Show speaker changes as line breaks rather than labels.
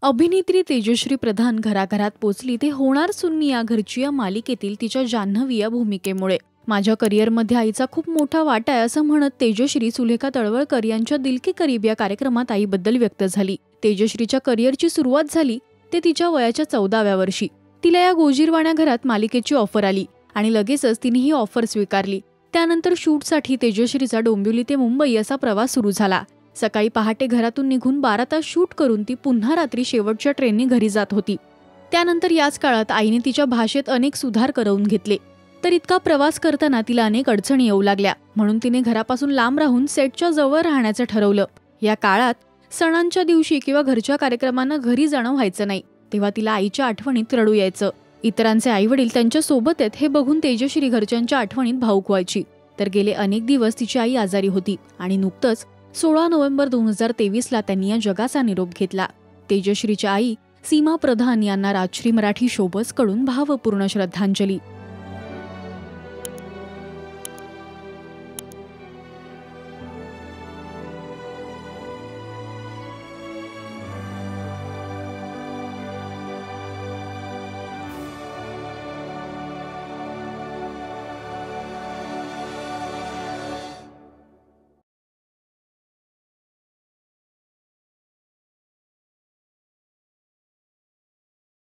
अभिनेत्री तेजश्री प्रधान घराघरात पोचली ते होणार सुन्नी या घरची या मालिकेतील तिच्या जान्हवी या भूमिकेमुळे. माझ्या करिअरमध्ये आईचा खूप मोठा वाटा आहे असं म्हणत तेजश्री सुलेखा तळवळकर यांच्या दिल के करीब या कार्यक्रमात आईबद्दल व्यक्त झाली. तेजश्रीच्या करिअरची सुरुवात झाली ते तिच्या वयाच्या 14व्या वर्षी. तिला या गोजीरवाण्या घरात मालिकेची ऑफर आली आणि लगेचच तिने ही ऑफर स्वीकारली. त्यानंतर शूटसाठी तेजश्रीचा डोंबिवली ते मुंबई असा प्रवास सुरू झाला. सकाळी पहाटे घरातून निघून 12 तास शूट करून ती पुन्हा रात्री शेवटच्या ट्रेनने घरी जात होती. त्यानंतर याच काळात आईने तिच्या भाषेत अनेक सुधार करवून घेतले. तर इतका प्रवास करताना तिला अनेक अडचणी येऊ लागल्या, म्हणून तिने घरापासून लांब राहून सेटच्या जवळ राहण्याचं ठरवलं. या काळात सणांच्या दिवशी किंवा घरच्या कार्यक्रमांना घरी जाणं व्हायचं नाही, तेव्हा तिला आईच्या आठवणीत रडू यायचं. इतरांचे आईवडील त्यांच्या सोबत आहेत हे बघून तेजश्री घरच्यांच्या आठवणीत भावूक व्हायची. तर गेले अनेक दिवस तिची आई आजारी होती आणि नुकतंच 16 नोव्हेंबर 2023ला त्यांनी या जगाचा निरोप घेतला. तेजश्रीच्या आई सीमा प्रधान यांना राजश्री मराठी शोबस कडून भावपूर्ण श्रद्धांजली.